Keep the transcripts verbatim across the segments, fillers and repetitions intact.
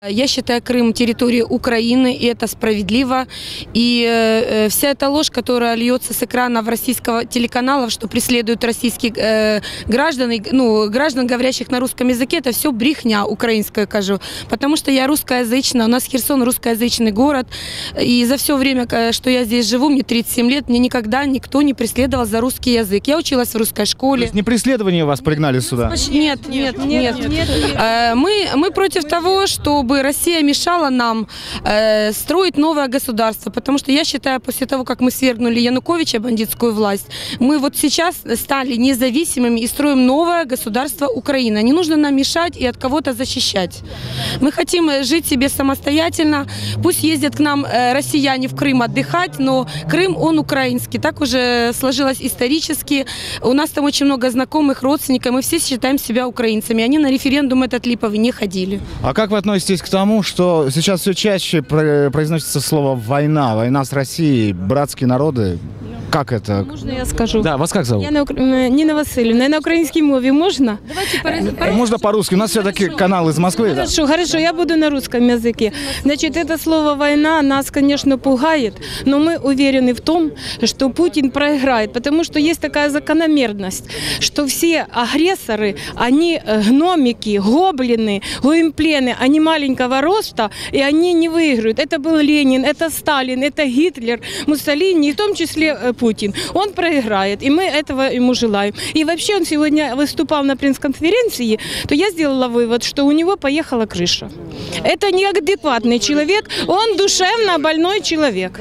Я считаю Крым территорией Украины, и это справедливо. И э, вся эта ложь, которая льется с экранов российского телеканалов, что преследуют российских э, граждан, ну, граждан, говорящих на русском языке, это все брехня украинская, кажу. Потому что я русскоязычная, у нас Херсон русскоязычный город. И за все время, что я здесь живу, мне тридцать семь лет, мне никогда никто не преследовал за русский язык. Я училась в русской школе. То есть не преследование вас пригнали сюда? Нет, нет, нет. нет, нет. Мы, мы против того, чтобы Россия мешала нам э, строить новое государство, потому что я считаю, после того, как мы свергнули Януковича, бандитскую власть, мы вот сейчас стали независимыми и строим новое государство Украины. Не нужно нам мешать и от кого-то защищать. Мы хотим жить себе самостоятельно. Пусть ездят к нам э, россияне в Крым отдыхать, но Крым, он украинский. Так уже сложилось исторически. У нас там очень много знакомых, родственников. Мы все считаем себя украинцами. Они на референдум этот липовый не ходили. А как вы относитесь к тому, что сейчас все чаще произносится слово «война», «война с Россией», «братские народы»? Как это? Можно я скажу? Да, вас как зовут? Я на Укра... Нина Васильевна. На украинской мове можно? Давайте по... Можно по-русски. У нас все-таки канал из Москвы. Хорошо, да? Хорошо, я буду на русском языке. Значит, это слово «война» нас, конечно, пугает, но мы уверены в том, что Путин проиграет, потому что есть такая закономерность, что все агрессоры, они гномики, гоблины, гоимплены, они маленького роста, и они не выиграют. Это был Ленин, это Сталин, это Гитлер, Муссолини, в том числе Путин. Он проиграет, и мы этого ему желаем. И вообще он сегодня выступал на пресс-конференции, то я сделала вывод, что у него поехала крыша. Это неадекватный человек, он душевно больной человек.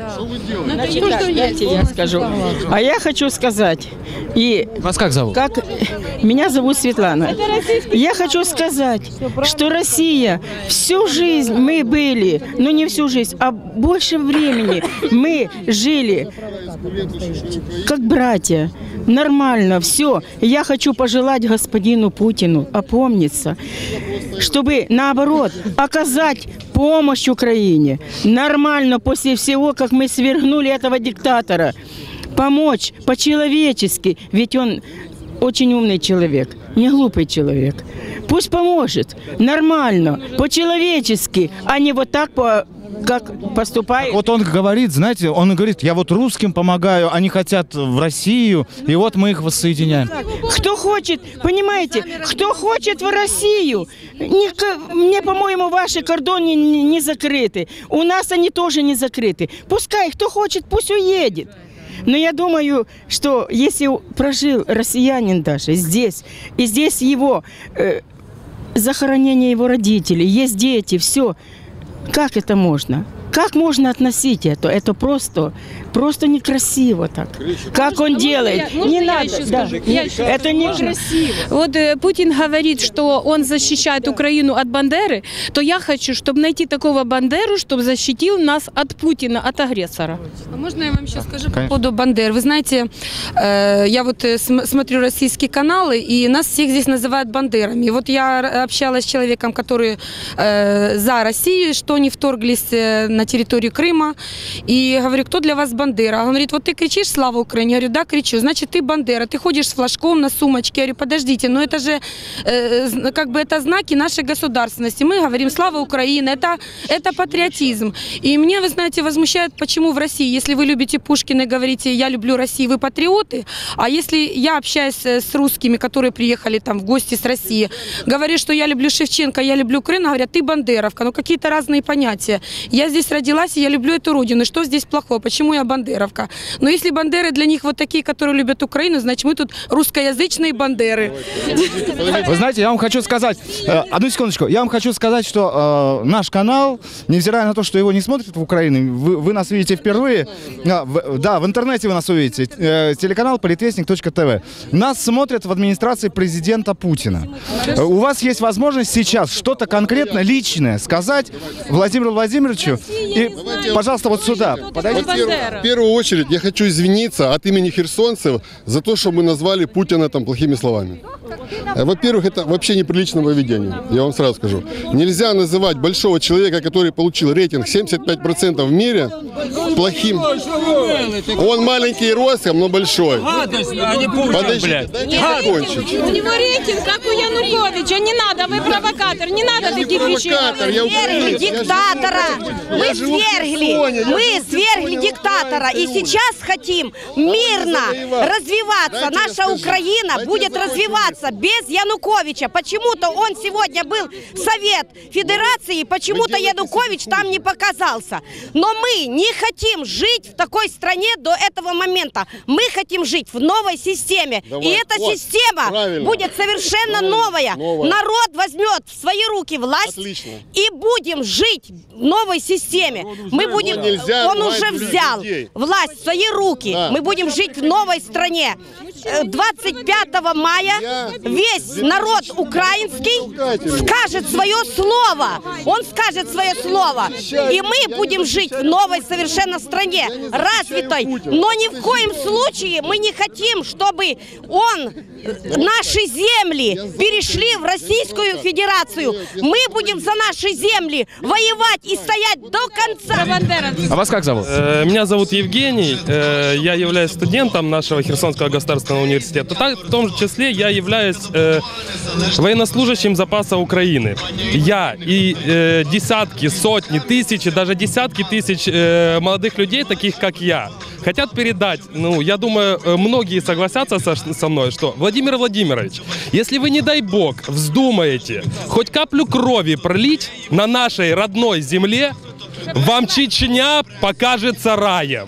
Дайте я скажу. А я хочу сказать. И вас как зовут? Как... Меня зовут Светлана. Я хочу сказать, что Россия всю жизнь мы были, ну не всю жизнь, а больше времени мы жили как братья. Нормально, все. Я хочу пожелать господину Путину опомниться, чтобы, наоборот, оказать помощь Украине. Нормально после всего, как мы свергнули этого диктатора. Помочь по-человечески, ведь он очень умный человек, не глупый человек. Пусть поможет, нормально, по-человечески, а не вот так по... как поступает. Вот он говорит, знаете, он говорит, я вот русским помогаю, они хотят в Россию, и вот мы их воссоединяем. Кто хочет, понимаете, кто хочет в Россию, не, мне, по-моему, ваши кордоны не, не закрыты, у нас они тоже не закрыты. Пускай, кто хочет, пусть уедет. Но я думаю, что если прожил россиянин даже здесь, и здесь его э, захоронение его родителей, есть дети, все. Как это можно? Как можно относить это? Это просто, просто некрасиво так. Как он делает? Не надо. Да. Это некрасиво. Вот э, Путин говорит, что он защищает Украину от Бандеры, то я хочу, чтобы найти такого Бандеру, чтобы защитил нас от Путина, от агрессора. А можно я вам еще скажу по поводу Бандер? Вы знаете, э, я вот э, смотрю российские каналы, и нас всех здесь называют бандерами. И вот я общалась с человеком, который э, за Россию, что они вторглись э, на территорию Крыма, и говорю, кто для вас Бандера? Он говорит, вот ты кричишь «Слава Украине!» Я говорю, да, кричу, значит, ты Бандера, ты ходишь с флажком на сумочке. Я говорю, подождите, но это же, э, как бы, это знаки нашей государственности. Мы говорим «Слава Украине!», это, это патриотизм. И мне, вы знаете, возмущает, почему в России, если вы любите Пушкина и говорите «Я люблю Россию», вы патриоты, а если я общаюсь с русскими, которые приехали там в гости с России, говорю, что я люблю Шевченко, я люблю Украину, говорят, ты бандеровка, ну какие-то разные понятия. Я здесь родилась, и я люблю эту родину. Что здесь плохого? Почему я бандеровка? Но если бандеры для них вот такие, которые любят Украину, значит, мы тут русскоязычные бандеры. Вы знаете, я вам хочу сказать, э, одну секундочку, я вам хочу сказать, что э, наш канал, невзирая на то, что его не смотрят в Украине, вы, вы нас видите впервые, э, в, да, в интернете вы нас увидите, э, телеканал политвестник точка тв. Нас смотрят в администрации президента Путина. Э, у вас есть возможность сейчас что-то конкретно личное сказать Владимиру Владимировичу. И, пожалуйста, вот сюда. Вот в первую очередь я хочу извиниться от имени херсонцев за то, что мы назвали Путина там плохими словами. Во-первых, это вообще неприличное поведение, я вам сразу скажу. Нельзя называть большого человека, который получил рейтинг семьдесят пять процентов в мире, плохим. Он маленький ростом, но большой. Подождите, дайте закончить. У него рейтинг, как у Януковича. Не надо, вы провокатор, не надо таких вещей. Я свергли диктатора. Мы свергли, мы свергли диктатора. И сейчас хотим мирно развиваться. Наша Украина будет развиваться без Януковича. Почему-то он сегодня был Совет Федерации, почему-то Янукович там не показался. Но мы не хотим жить в такой стране до этого момента. Мы хотим жить в новой системе. И эта система будет совершенно новая. Народ возьмет в свои руки власть. Отлично. И будем жить в новой системе. Мы будем, он уже взял людей. власть в свои руки. Да. Мы будем жить в новой стране. двадцать пятого мая весь народ украинский скажет свое слово. Он скажет свое слово. И мы будем жить в новой совершенно стране, развитой. Но ни в коем случае мы не хотим, чтобы он, наши земли перешли в Российскую Федерацию. Мы будем за наши земли воевать и стоять до конца. А вас как зовут? Меня зовут Евгений. Я являюсь студентом нашего Херсонского государственного университета. Так, в том же числе я являюсь э, военнослужащим запаса Украины. Я и э, десятки, сотни, тысячи, даже десятки тысяч э, молодых людей, таких как я, хотят передать, ну, я думаю, многие согласятся со, со мной, что, Владимир Владимирович, если вы, не дай бог, вздумаете хоть каплю крови пролить на нашей родной земле, вам Чечня покажется раем.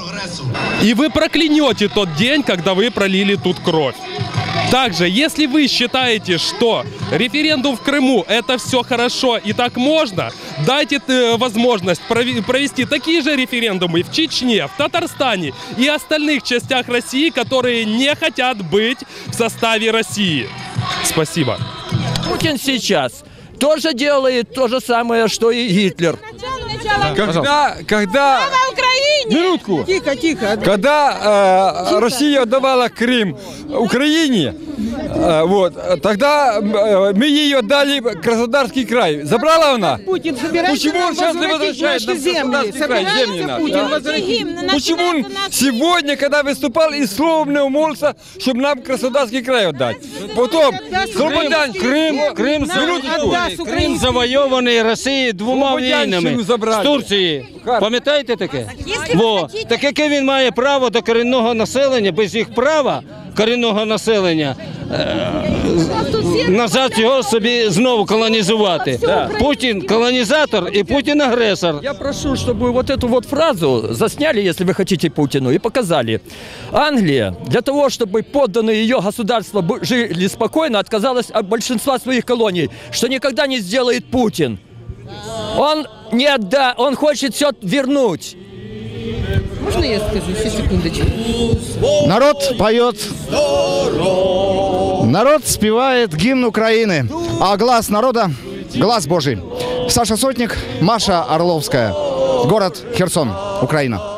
И вы проклянете тот день, когда вы пролили тут кровь. Также, если вы считаете, что референдум в Крыму это все хорошо и так можно, дайте возможность провести такие же референдумы в Чечне, в Татарстане и остальных частях России, которые не хотят быть в составе России. Спасибо. Путин сейчас тоже делает то же самое, что и Гитлер. Когда, когда, минутку, тихо, тихо. Когда э, Россия отдавала Крым Украине, э, вот, тогда э, мы ее дали Краснодарский край. Забрала она? Путин собирается Почему сейчас не возвращает нам Краснодарский край? Земли наши, да? Почему он сегодня, когда выступал, и словом не умолился, чтобы нам Краснодарский край отдать? Потом, Слободан, Крым, Крым, Крым, Крим завойований Росією двома війнами з Турції. Пам'ятаєте таке? Во. Так яке він має право до корінного населення, без їх права корінного населення, е назад його собі знову колонізувати? Да. Путін колонізатор и Путин агрессор. Я прошу, чтобы вот эту вот фразу засняли, если вы хотите, Путину, и показали. Англия, для того, чтобы подданные ее государства жили спокойно, отказалась от большинства своих колоний, что никогда не сделает Путин. Он не отда, он хочет все вернуть. Можно я скажу? Еще секундочку. Народ поет, народ спевает гимн Украины, а глаз народа – глаз Божий. Саша Сотник, Маша Орловская, город Херсон, Украина.